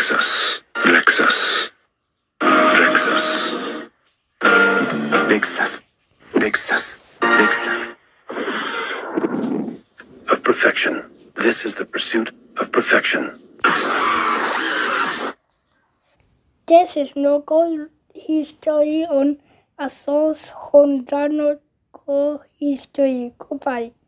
Lexus, Lexus, Lexus, Lexus, Lexus, Lexus. Of perfection. This is the pursuit of perfection. This is no good history on a source Honda no go history. Goodbye.